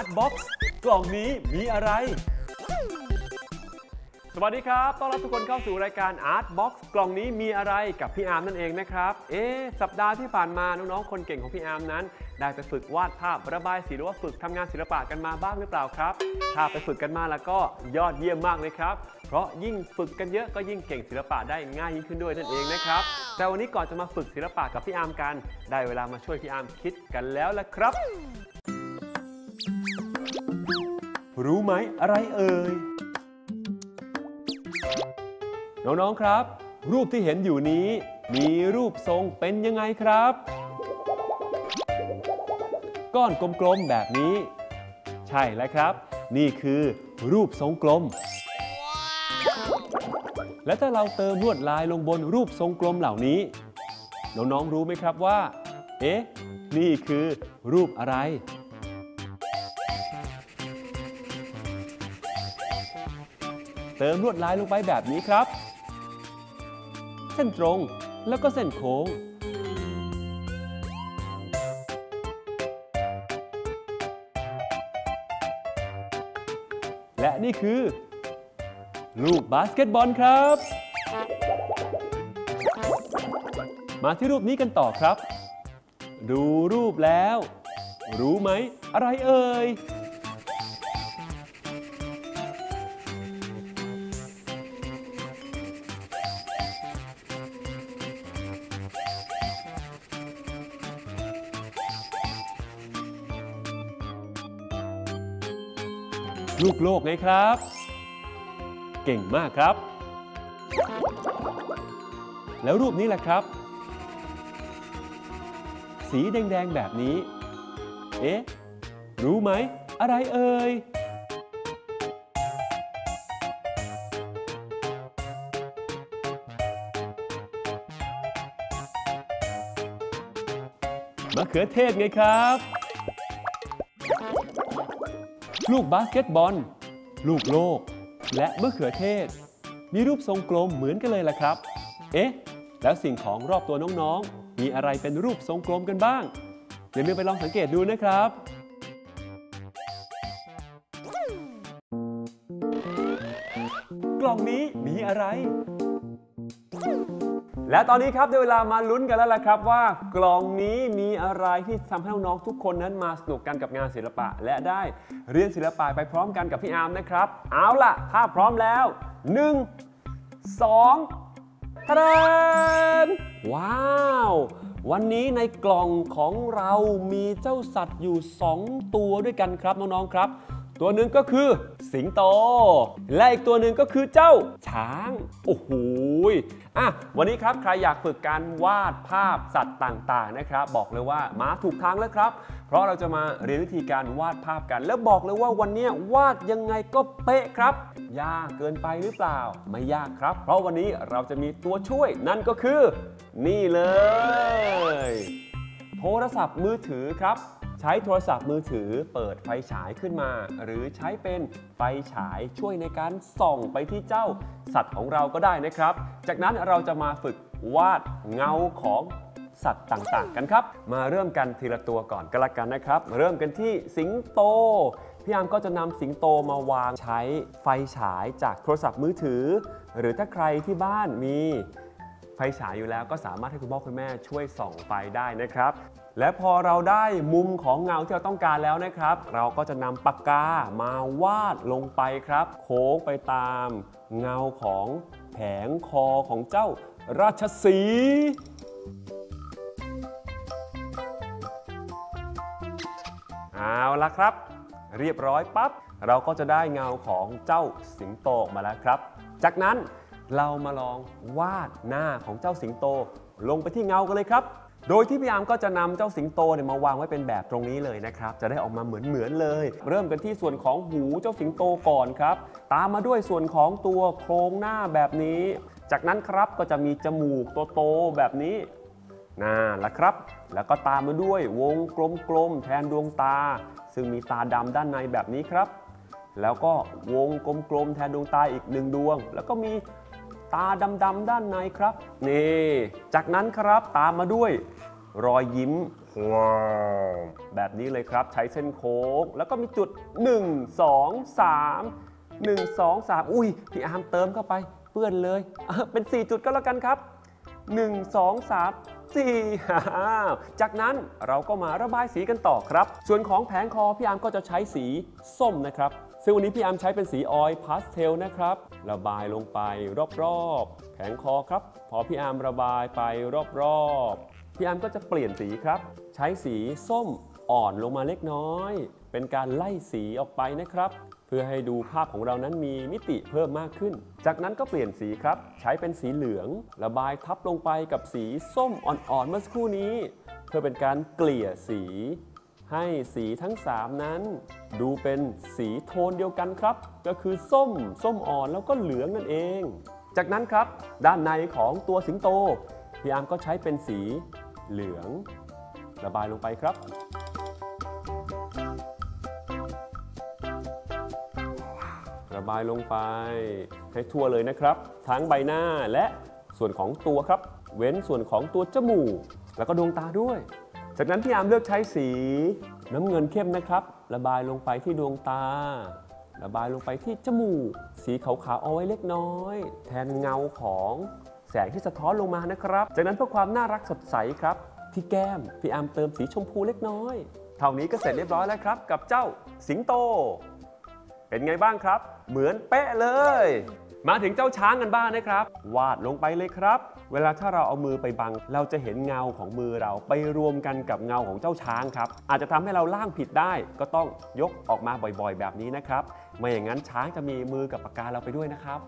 Artbox กล่องนี้มีอะไรสวัสดีครับต้อนรับทุกคนเข้าสู่รายการ Artbox กล่องนี้มีอะไรกับพี่อาร์มนั่นเองนะครับสัปดาห์ที่ผ่านมาน้องๆคนเก่งของพี่อาร์มนั้นได้ไปฝึกวาดภาพระบายสีหรือว่าฝึกทำงานศิลปะกันมาบ้างหรือเปล่าครับถ้าไปฝึกกันมาแล้วก็ยอดเยี่ยมมากเลยครับเพราะยิ่งฝึกกันเยอะก็ยิ่งเก่งศิลปะได้ง่ายยิ่งขึ้นด้วยนั่นเองนะครับแต่วันนี้ก่อนจะมาฝึกศิลปะกับพี่อาร์มกันได้เวลามาช่วยพี่อาร์มคิดกันแล้วล่ะครับรู้ไหมอะไรเอ่ยน้องๆครับรูปที่เห็นอยู่นี้มีรูปทรงเป็นยังไงครับก้อนกลมๆแบบนี้ใช่แล้วครับนี่คือรูปทรงกลมและถ้าเราเติมลวดลายลงบนรูปทรงกลมเหล่านี้น้องๆรู้ไหมครับว่านี่คือรูปอะไรเติมลวดลายลงไปแบบนี้ครับเส้นตรงแล้วก็เส้นโค้งและนี่คือลูกบาสเกตบอลครับมาที่รูปนี้กันต่อครับดูรูปแล้วรู้ไหมอะไรเอ่ยลูกโลกไงครับเก่งมากครับแล้วรูปนี้แหละครับสีแดงๆแบบนี้รู้ไหมอะไรเอ่ยมะเขือเทศไงครับลูกบาสเกตบอลลูกโลกและมะเขือเทศมีรูปทรงกลมเหมือนกันเลยล่ะครับแล้วสิ่งของรอบตัวน้องๆมีอะไรเป็นรูปทรงกลมกันบ้างอย่าลืมไปลองสังเกตดูนะครับกล่องนี้มีอะไรและตอนนี้ครับได้เวลามาลุ้นกันแล้วล่ะครับว่ากล่องนี้มีอะไรที่ทำให้น้องๆทุกคนนั้นมาสนุกกันกับงานศิลปะและได้เรียนศิลปะไปพร้อมกันกับพี่อาร์มนะครับเอาล่ะถ้าพร้อมแล้ว1 2ทะเดนว้าววันนี้ในกล่องของเรามีเจ้าสัตว์อยู่2ตัวด้วยกันครับน้องๆครับตัวหนึ่งก็คือสิงโตและอีกตัวหนึ่งก็คือเจ้าช้างโอ้โหวันนี้ครับใครอยากฝึกการวาดภาพสัตว์ต่างๆนะครับบอกเลยว่ามาถูกทางแล้วครับเพราะเราจะมาเรียนวิธีการวาดภาพกันแล้วบอกเลยว่าวันนี้วาดยังไงก็เป๊ะครับยากเกินไปหรือเปล่าไม่ยากครับเพราะวันนี้เราจะมีตัวช่วยนั่นก็คือนี่เลยโทรศัพท์มือถือครับใช้โทรศัพท์มือถือเปิดไฟฉายขึ้นมาหรือใช้เป็นไฟฉายช่วยในการส่องไปที่เจ้าสัตว์ของเราก็ได้นะครับจากนั้นเราจะมาฝึกวาดเงาของสัตว์ต่างๆกันครับมาเริ่มกันทีละตัวก่อนก็แล้วกันนะครับเริ่มกันที่สิงโตพี่อาร์มก็จะนำสิงโตมาวางใช้ไฟฉายจากโทรศัพท์มือถือหรือถ้าใครที่บ้านมีไฟฉายอยู่แล้วก็สามารถให้คุณพ่อคุณแม่ช่วยส่องไฟได้นะครับและพอเราได้มุมของเงาที่เราต้องการแล้วนะครับเราก็จะนำปากกามาวาดลงไปครับโค้งไปตามเงาของแผงคอของเจ้าราชสีห์เอาละครับเรียบร้อยปั๊บเราก็จะได้เงาของเจ้าสิงโตออกมาแล้วครับจากนั้นเรามาลองวาดหน้าของเจ้าสิงโตลงไปที่เงากันเลยครับโดยที่พี่อาร์มก็จะนำเจ้าสิงโตมาวางไว้เป็นแบบตรงนี้เลยนะครับจะได้ออกมาเหมือนเลยเริ่มกันที่ส่วนของหูเจ้าสิงโตก่อนครับตามมาด้วยส่วนของตัวโครงหน้าแบบนี้จากนั้นครับก็จะมีจมูกโตๆแบบนี้นั่นแหละครับแล้วก็ตามมาด้วยวงกลมๆแทนดวงตาซึ่งมีตาดำด้านในแบบนี้ครับแล้วก็วงกลมๆแทนดวงตาอีก1ดวงแล้วก็มีตาดำๆด้านในครับนี่จากนั้นครับตามมาด้วยรอยยิ้มว้าวแบบนี้เลยครับใช้เส้นโค้งแล้วก็มีจุด1 2 3 1 2 3อุ้ยพี่อาร์มเติมเข้าไปเปื้อนเลยเป็น4จุดก็แล้วกันครับ1 2 3 4 จากนั้นเราก็มาระบายสีกันต่อครับส่วนของแผงคอพี่อาร์มก็จะใช้สีส้มนะครับซึ่งวันนี้พี่อาร์มใช้เป็นสีออยล์พาสเทลนะครับระบายลงไปรอบๆแผงคอครับพอพี่อาร์มระบายไปรอบๆพี่อาร์มก็จะเปลี่ยนสีครับใช้สีส้มอ่อนลงมาเล็กน้อยเป็นการไล่สีออกไปนะครับเพื่อให้ดูภาพของเรานั้นมีมิติเพิ่มมากขึ้นจากนั้นก็เปลี่ยนสีครับใช้เป็นสีเหลืองระบายทับลงไปกับสีส้มอ่อนๆเมื่อสักครู่นี้เพื่อเป็นการเกลี่ยสีให้สีทั้ง3นั้นดูเป็นสีโทนเดียวกันครับก็คือส้มอ่อนแล้วก็เหลืองนั่นเองจากนั้นครับด้านในของตัวสิงโตพี่อาร์มก็ใช้เป็นสีเหลืองระบายลงไปครับระบายลงไปให้ทั่วเลยนะครับทั้งใบหน้าและส่วนของตัวครับเว้นส่วนของตัวจมูกแล้วก็ดวงตาด้วยจากนั้นพี่อาร์มเลือกใช้สีน้ำเงินเข้มนะครับระบายลงไปที่ดวงตาระบายลงไปที่จมูกสีขาวๆเอาไว้เล็กน้อยแทนเงาของแสงที่สะท้อนลงมานะครับจากนั้นเพื่อความน่ารักสดใสครับที่แก้มพี่อาร์มเติมสีชมพูเล็กน้อยเท่านี้ก็เสร็จเรียบร้อยแล้วครับกับเจ้าสิงโตเป็นไงบ้างครับเหมือนเป๊ะเลยมาถึงเจ้าช้างกันบ้างนะครับวาดลงไปเลยครับเวลาถ้าเราเอามือไปบังเราจะเห็นเงาของมือเราไปรวมกันกับเงาของเจ้าช้างครับอาจจะทำให้เราล่างผิดได้ก็ต้องยกออกมาบ่อยๆแบบนี้นะครับไม่อย่างนั้นช้างจะมีมือกับปากกาเราไปด้วยนะครับ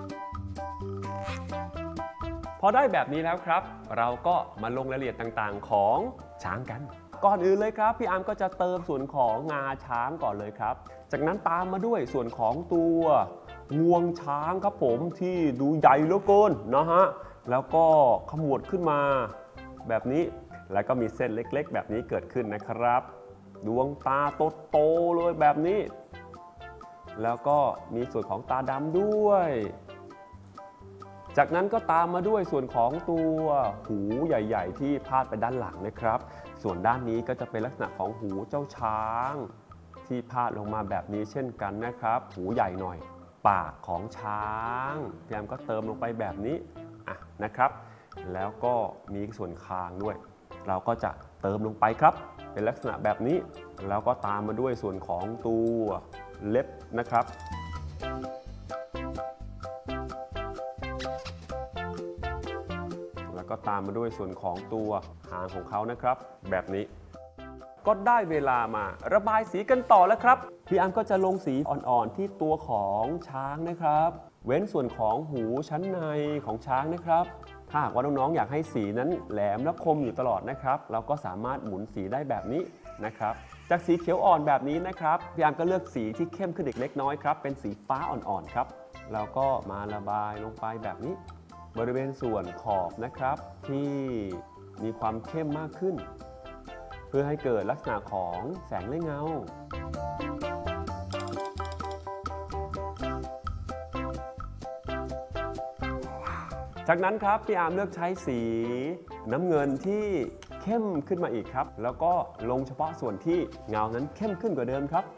พอได้แบบนี้แล้วครับเราก็มาลงรายละเอียดต่างๆของช้างกันก่อนอื่นเลยครับพี่อาร์มก็จะเติมส่วนของงาช้างก่อนเลยครับจากนั้นตามมาด้วยส่วนของตัวงวงช้างครับผมที่ดูใหญ่เหลือเกินนะฮะแล้วก็ขมวดขึ้นมาแบบนี้แล้วก็มีเส้นเล็กๆแบบนี้เกิดขึ้นนะครับดวงตาโตๆเลยแบบนี้แล้วก็มีส่วนของตาดำด้วยจากนั้นก็ตามมาด้วยส่วนของตัวหูใหญ่ๆที่พาดไปด้านหลังนะครับส่วนด้านนี้ก็จะเป็นลักษณะของหูเจ้าช้างที่พาดลงมาแบบนี้เช่นกันนะครับหูใหญ่หน่อยปากของช้างพี่แอมก็เติมลงไปแบบนี้นะครับแล้วก็มีส่วนคางด้วยเราก็จะเติมลงไปครับเป็นลักษณะแบบนี้แล้วก็ตามมาด้วยส่วนของตัวเล็บนะครับแล้วก็ตามมาด้วยส่วนของตัวหางของเขานะครับแบบนี้ก็ได้เวลามาระบายสีกันต่อแล้วครับพี่อาร์มก็จะลงสีอ่อนๆที่ตัวของช้างนะครับเว้นส่วนของหูชั้นในของช้างนะครับถ้าหากว่าน้องๆอยากให้สีนั้นแหลมและคมอยู่ตลอดนะครับเราก็สามารถหมุนสีได้แบบนี้นะครับจากสีเขียวอ่อนแบบนี้นะครับพี่อาร์มก็เลือกสีที่เข้มขึ้นอีกเล็กน้อยครับเป็นสีฟ้าอ่อนๆครับแล้วก็มาระบายลงไปแบบนี้บริเวณส่วนขอบนะครับที่มีความเข้มมากขึ้นเพื่อให้เกิดลักษณะของแสงและเงาจากนั้นครับพี่อาร์มเลือกใช้สีน้ำเงินที่เข้มขึ้นมาอีกครับแล้วก็ลงเฉพาะส่วนที่เงานั้นเข้มขึ้นกว่าเดิมครับ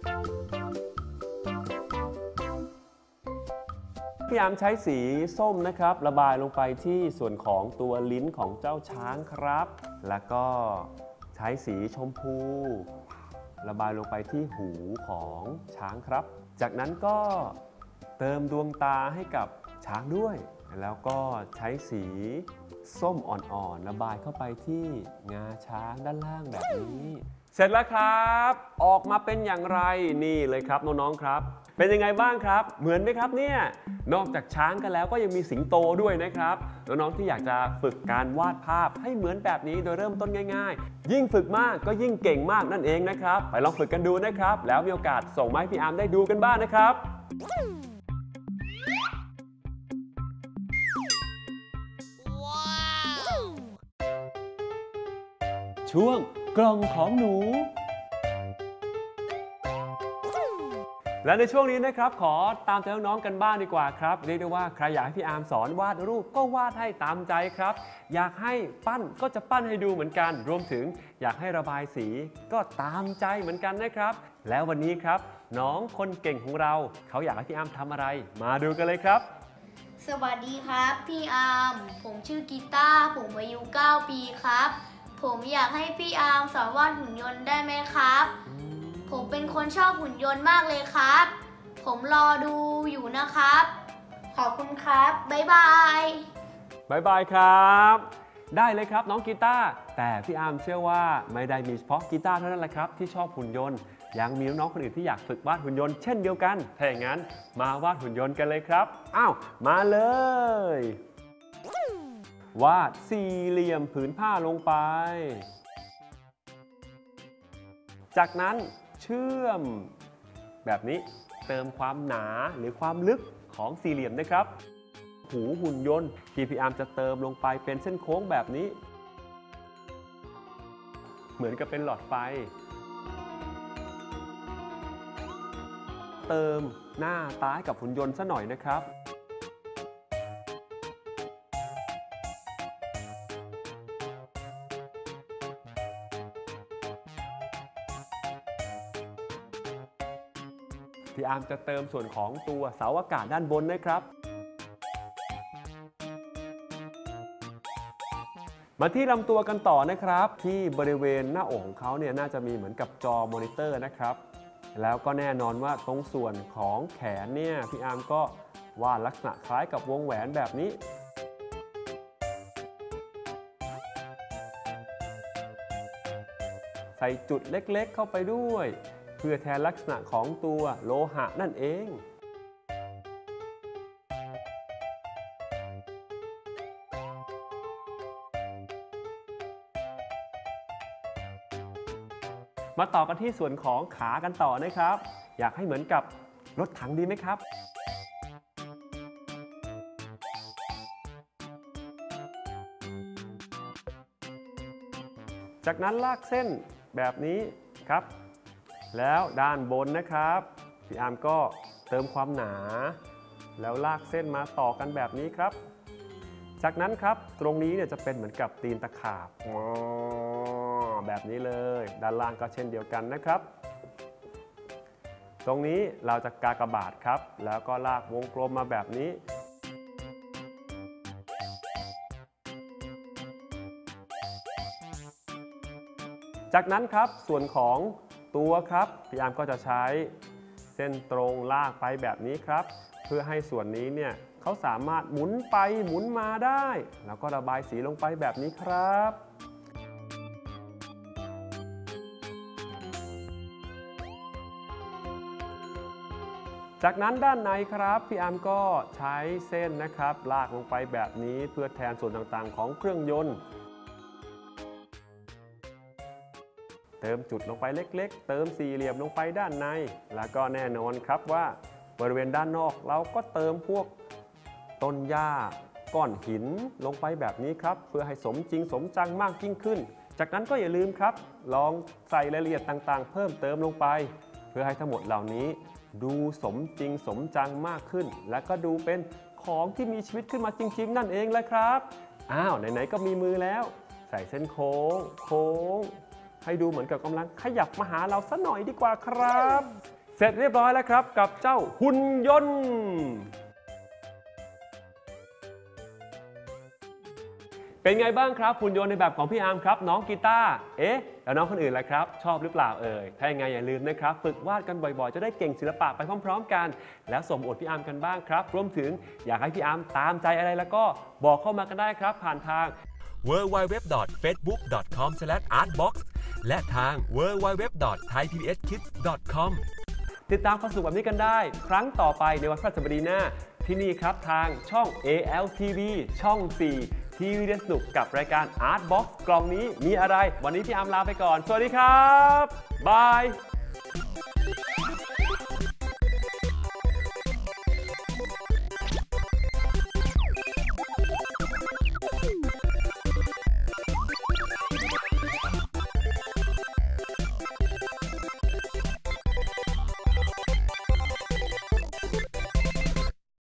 พี่อาร์มใช้สีส้มนะครับระบายลงไปที่ส่วนของตัวลิ้นของเจ้าช้างครับแล้วก็ใช้สีชมพูระบายลงไปที่หูของช้างครับจากนั้นก็เติมดวงตาให้กับช้างด้วยแล้วก็ใช้สีส้มอ่อนๆระบายเข้าไปที่งาช้างด้านล่างแบบนี้เสร็จแล้วครับออกมาเป็นอย่างไรนี่เลยครับน้องๆครับเป็นยังไงบ้างครับเหมือนไหมครับเนี่ยนอกจากช้างกันแล้วก็ยังมีสิงโตด้วยนะครับน้องๆที่อยากจะฝึกการวาดภาพให้เหมือนแบบนี้โดยเริ่มต้นง่ายๆยิ่งฝึกมากก็ยิ่งเก่งมากนั่นเองนะครับไปลองฝึกกันดูนะครับแล้วมีโอกาสส่งมาให้พี่อาร์มได้ดูกันบ้างนะครับช่วงกล่องของหนูและในช่วงนี้นะครับขอตามใจน้องๆกันบ้างดีกว่าครับเรียกได้ว่าใครอยากให้พี่อาร์มสอนวาดรูปก็วาดให้ตามใจครับอยากให้ปั้นก็จะปั้นให้ดูเหมือนกันรวมถึงอยากให้ระบายสีก็ตามใจเหมือนกันนะครับแล้ววันนี้ครับน้องคนเก่งของเราเขาอยากให้พี่อาร์มทำอะไรมาดูกันเลยครับสวัสดีครับพี่อาร์มผมชื่อกีตาร์ผมอายุ9 ปีครับผมอยากให้พี่อาร์มสอนวาดหุ่นยนต์ได้ไหมครับผมเป็นคนชอบหุ่นยนต์มากเลยครับผมรอดูอยู่นะครับขอบคุณครับบ๊ายบายบ๊ายบายครับได้เลยครับน้องกีตาร์แต่พี่อาร์มเชื่อว่าไม่ได้มีเฉพาะกีตาร์เท่านั้นแหละครับที่ชอบหุ่นยนต์ยังมีน้องๆคนอื่นที่อยากฝึกวาดหุ่นยนต์เช่นเดียวกันถ้าอย่างนั้นมาวาดหุ่นยนต์กันเลยครับอ้าวมาเลยวาดสี่เหลี่ยมผืนผ้าลงไปจากนั้นเชื่อมแบบนี้เติมความหนาหรือความลึกของสี่เหลี่ยมนะครับหูหุ่นยนต์ที่พี่อาร์มจะเติมลงไปเป็นเส้นโค้งแบบนี้เหมือนกับเป็นหลอดไฟเติมหน้าตาให้กับหุ่นยนต์ซะหน่อยนะครับพี่อาร์มจะเติมส่วนของตัวเสาอากาศด้านบนนะครับมาที่ลำตัวกันต่อนะครับที่บริเวณหน้าอกของเขาเนี่ยน่าจะมีเหมือนกับจอมอนิเตอร์นะครับแล้วก็แน่นอนว่าตรงส่วนของแขนเนี่ยพี่อาร์มก็วาดลักษณะคล้ายกับวงแหวนแบบนี้ใส่จุดเล็กๆเข้าไปด้วยเพื่อแทนลักษณะของตัวโลหะนั่นเองมาต่อกันที่ส่วนของขากันต่อนะครับอยากให้เหมือนกับรถถังดีไหมครับจากนั้นลากเส้นแบบนี้ครับแล้วด้านบนนะครับพี่อาร์มก็เติมความหนาแล้วลากเส้นมาต่อกันแบบนี้ครับจากนั้นครับตรงนี้เนี่ยจะเป็นเหมือนกับตีนตะขาบแบบนี้เลยด้านล่างก็เช่นเดียวกันนะครับตรงนี้เราจะกากบาทครับแล้วก็ลากวงกลมมาแบบนี้จากนั้นครับส่วนของตัวครับพี่อาร์มก็จะใช้เส้นตรงลากไปแบบนี้ครับเพื่อให้ส่วนนี้เนี่ยเขาสามารถหมุนไปหมุนมาได้แล้วก็ระบายสีลงไปแบบนี้ครับจากนั้นด้านในครับพี่อาร์มก็ใช้เส้นนะครับลากลงไปแบบนี้เพื่อแทนส่วนต่างๆของเครื่องยนต์เติมจุดลงไปเล็กๆเติมสี่เหลี่ยมลงไปด้านในแล้วก็แน่นอนครับว่าบริเวณด้านนอกเราก็เติมพวกต้นหญ้าก้อนหินลงไปแบบนี้ครับเพื่อให้สมจริงสมจังมากยิ่งขึ้นจากนั้นก็อย่าลืมครับลองใส่รายละเอียดต่างๆเพิ่มเติมลงไปเพื่อให้ทั้งหมดเหล่านี้ดูสมจริงสมจังมากขึ้นและก็ดูเป็นของที่มีชีวิตขึ้นมาจริงๆนั่นเองแหละครับอ้าวไหนๆก็มีมือแล้วใส่เส้นโค้งให้ดูเหมือนกับกำลังขยับมาหาเราสักหน่อยดีกว่าครับเสร็จเรียบร้อยแล้วครับกับเจ้าหุ่นยนต์เป็นไงบ้างครับหุ่นยนต์ในแบบของพี่อาร์มครับน้องกีตาร์แล้วน้องคนอื่นล่ะครับชอบหรือเปล่าถ้าอย่างไรอย่าลืมนะครับฝึกวาดกันบ่อยๆจะได้เก่งศิลปะไปพร้อมๆกันแล้วส่งอวดพี่อาร์มกันบ้างครับรวมถึงอยากให้พี่อาร์มตามใจอะไรแล้วก็บอกเข้ามากันได้ครับผ่านทาง www.facebook.com/artbox และทาง www.thaipbskids.com ติดตามความสนุกแบบนี้กันได้ครั้งต่อไปในวันพฤหัสบดีหน้าที่นี่ครับทางช่อง ALTV ช่อง 4ทีวีเรียนสนุกกับรายการ Artbox กล่องนี้มีอะไรวันนี้พี่อาร์มลาไปก่อนสวัสดีครับบาย